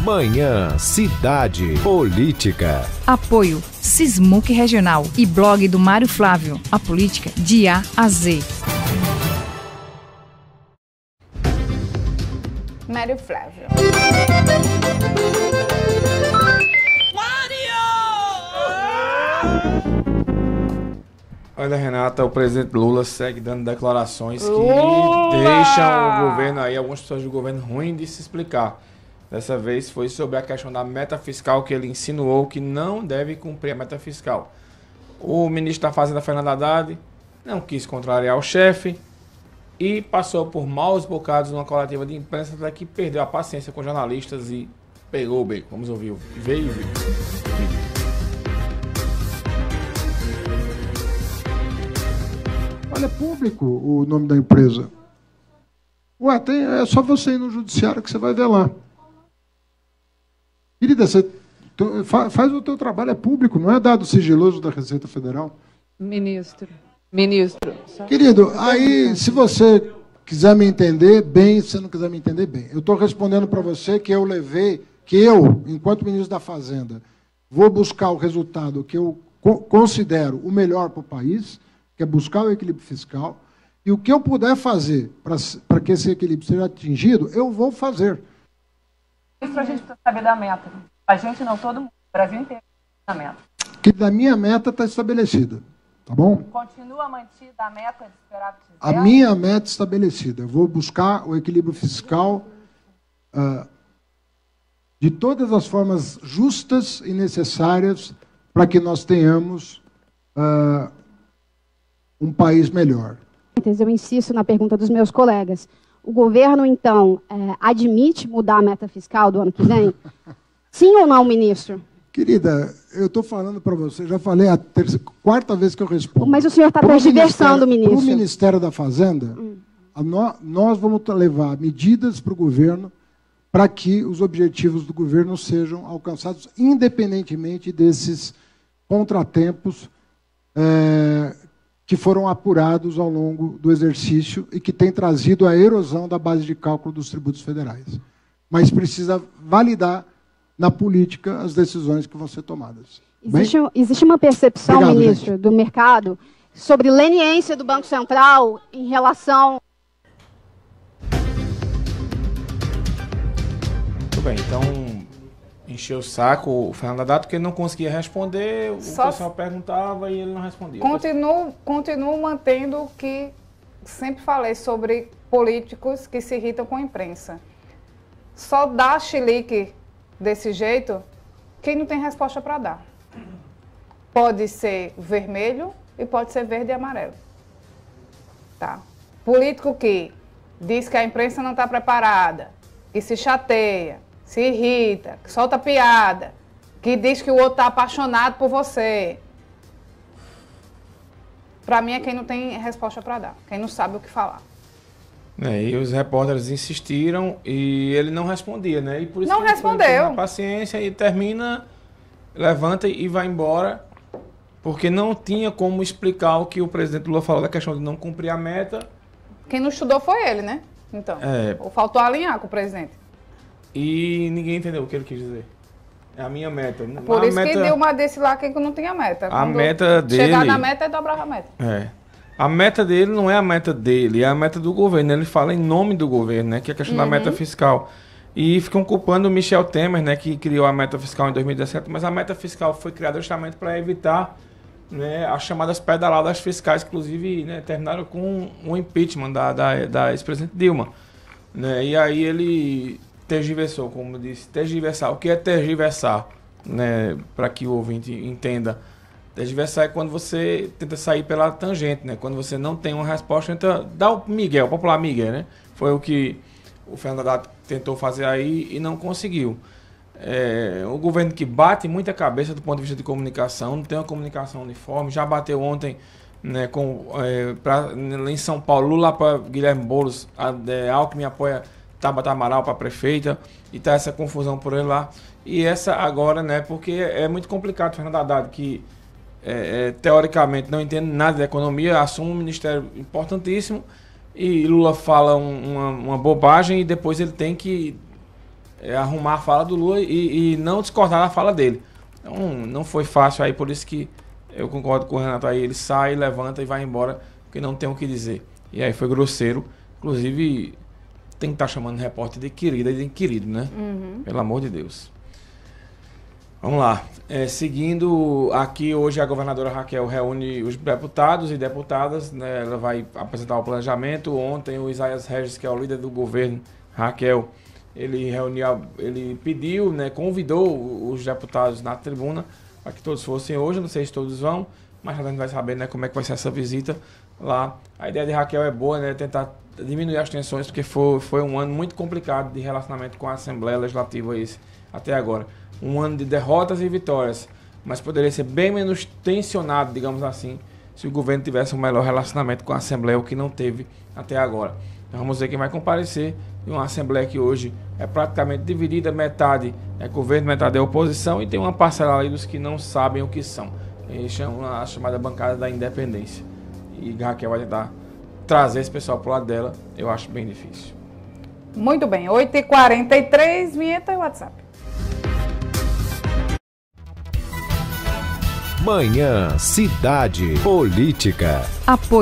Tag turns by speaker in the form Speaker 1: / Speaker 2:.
Speaker 1: Manhã Cidade Política.
Speaker 2: Apoio Sismuc Regional e blog do Mário Flávio. A política de A a Z.
Speaker 3: Mário Flávio.
Speaker 4: Olha, Renata, o presidente Lula segue dando declarações que deixam o governo aí, algumas pessoas do governo, ruim de se explicar. Dessa vez foi sobre a questão da meta fiscal, que ele insinuou que não deve cumprir a meta fiscal. O ministro da Fazenda, Fernando Haddad, não quis contrariar o chefe e passou por maus bocados numa coletiva de imprensa, até que perdeu a paciência com jornalistas e pegou o beco. Vamos ouvir. Veio.
Speaker 5: Olha, é público o nome da empresa. Ué, é só você ir no judiciário que você vai ver lá. Querida, você faz o teu trabalho, é público, não é dado sigiloso da Receita Federal.
Speaker 6: Ministro.
Speaker 5: Querido, aí se você quiser me entender bem, se você não quiser me entender bem, eu estou respondendo para você que eu, enquanto ministro da Fazenda, vou buscar o resultado que eu considero o melhor para o país, que é buscar o equilíbrio fiscal, e o que eu puder fazer para que esse equilíbrio seja atingido, eu vou fazer.
Speaker 7: Isso a gente precisa saber da meta. A gente não, todo mundo, o Brasil inteiro tem a meta.
Speaker 5: Que a minha meta está estabelecida, tá bom?
Speaker 7: Continua mantida a meta de superávit zero?
Speaker 5: A minha meta estabelecida. Eu vou buscar o equilíbrio fiscal de todas as formas justas e necessárias para que nós tenhamos um país melhor.
Speaker 8: Eu insisto na pergunta dos meus colegas. O governo, então, admite mudar a meta fiscal do ano que vem? Sim ou não, ministro?
Speaker 5: Querida, eu estou falando para você, já falei a quarta vez que eu respondo.
Speaker 8: Mas o senhor está tergiversando, ministro.
Speaker 5: Para o Ministério da Fazenda, nós vamos levar medidas para o governo para que os objetivos do governo sejam alcançados, independentemente desses contratempos que foram apurados ao longo do exercício e que tem trazido a erosão da base de cálculo dos tributos federais. Mas precisa validar na política as decisões que vão ser tomadas.
Speaker 8: Existe uma percepção,
Speaker 5: Obrigado,
Speaker 8: ministro,
Speaker 5: gente,
Speaker 8: do mercado sobre leniência do Banco Central em relação...
Speaker 4: Muito bem, então encheu o saco o Fernando Haddad porque ele não conseguia responder, o pessoal perguntava e ele não respondia.
Speaker 3: Continuo mantendo o que sempre falei sobre políticos que se irritam com a imprensa. Só dá chilique desse jeito quem não tem resposta para dar. Pode ser vermelho e pode ser verde e amarelo. Tá? Político que diz que a imprensa não está preparada, que se chateia, se irrita, que solta piada, que diz que o outro está apaixonado por você. Para mim é quem não tem resposta para dar, quem não sabe o que falar.
Speaker 4: E os repórteres insistiram e ele não respondia, né? E por isso
Speaker 3: não
Speaker 4: que ele
Speaker 3: respondeu.
Speaker 4: Foi paciência e termina, levanta e vai embora, porque não tinha como explicar o que o presidente Lula falou da questão de não cumprir a meta.
Speaker 3: Quem não estudou foi ele, né? Então, ou faltou alinhar com o presidente.
Speaker 4: E ninguém entendeu o que ele quis dizer. É a minha meta.
Speaker 3: Por isso que deu uma desse lá que não tinha meta.
Speaker 4: A meta dele...
Speaker 3: Chegar na meta é dobrar a meta.
Speaker 4: A meta dele não é a meta dele, é a meta do governo. Ele fala em nome do governo, né? Que é a questão da meta fiscal. E ficam culpando o Michel Temer, né? Que criou a meta fiscal em 2017. Mas a meta fiscal foi criada justamente para evitar, né, as chamadas pedaladas fiscais, inclusive, né, terminaram com o impeachment da ex-presidente Dilma. Né? E aí ele tergiversou, como eu disse, tergiversar. O que é tergiversar? Né, para que o ouvinte entenda. Tergiversar é quando você tenta sair pela tangente, né? Quando você não tem uma resposta, tenta dar o Miguel, o popular Miguel, né? Foi o que o Fernando Haddad tentou fazer aí e não conseguiu. O governo que bate muita cabeça do ponto de vista de comunicação, não tem uma comunicação uniforme, já bateu ontem, né, em São Paulo, Lula para Guilherme Boulos, Alckmin apoia Tabata Amaral para prefeita, e tá essa confusão por ele lá. E essa agora, né, porque é muito complicado, Fernando Haddad, que teoricamente não entende nada de economia, assume um ministério importantíssimo, e Lula fala uma bobagem e depois ele tem que arrumar a fala do Lula e não discordar da fala dele. Então, não foi fácil aí, por isso que eu concordo com o Renato aí, ele sai, levanta e vai embora, porque não tem o que dizer. E aí foi grosseiro, inclusive tem que estar chamando o repórter de querida e de querido, né? Pelo amor de Deus. Vamos lá. Seguindo aqui, hoje a governadora Raquel reúne os deputados e deputadas, né? Ela vai apresentar o planejamento. Ontem o Isaías Regis, que é o líder do governo, Raquel, ele pediu, né, convidou os deputados na tribuna para que todos fossem hoje. Não sei se todos vão, mas a gente vai saber, né, como é que vai ser essa visita lá. A ideia de Raquel é boa, né, tentar diminuir as tensões, porque foi um ano muito complicado de relacionamento com a Assembleia Legislativa esse, até agora. Um ano de derrotas e vitórias, mas poderia ser bem menos tensionado, digamos assim, se o governo tivesse um melhor relacionamento com a Assembleia, o que não teve até agora. Então vamos ver quem vai comparecer em uma Assembleia que hoje é praticamente dividida, metade é governo, metade é oposição, e tem uma parcela ali dos que não sabem o que são. Eles chamam a chamada bancada da independência. E Raquel vai tentar trazer esse pessoal para o lado dela, eu acho bem difícil.
Speaker 3: Muito bem, 8h43, vinheta e WhatsApp.
Speaker 1: Manhã Cidade Política.
Speaker 2: Apoio.